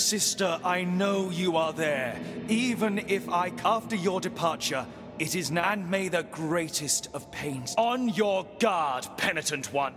sister, I know you are there. Even if after your departure, it is now, and may the greatest of pains. On your guard, penitent one.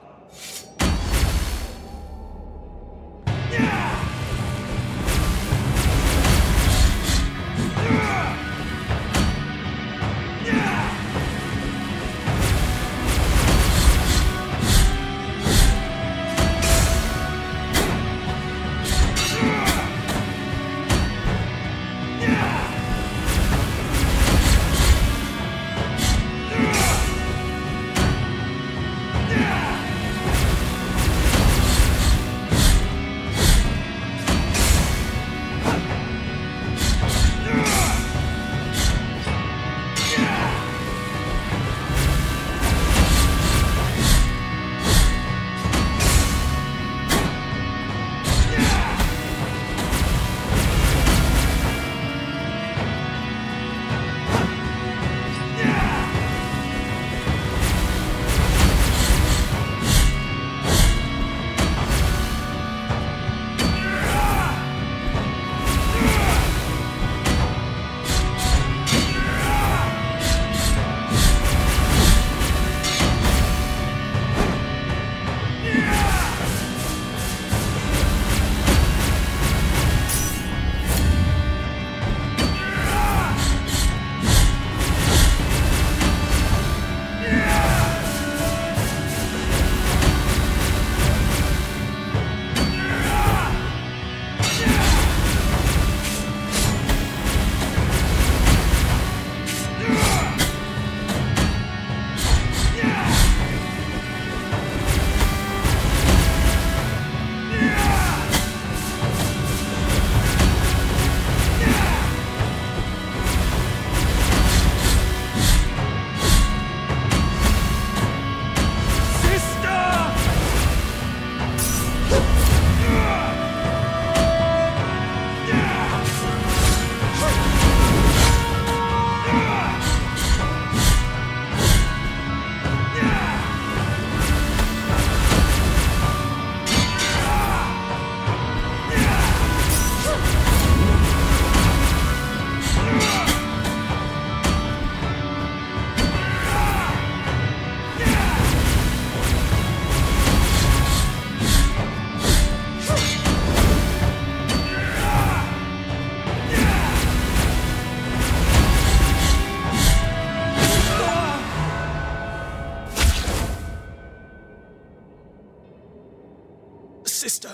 Sister,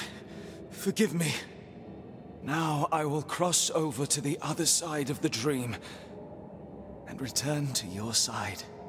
forgive me. Now I will cross over to the other side of the dream and return to your side.